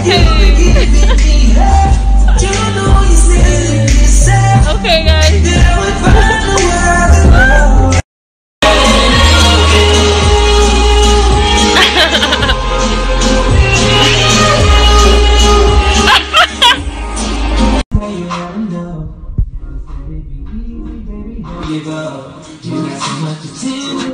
Okay, guys. Give up. You got so much attention.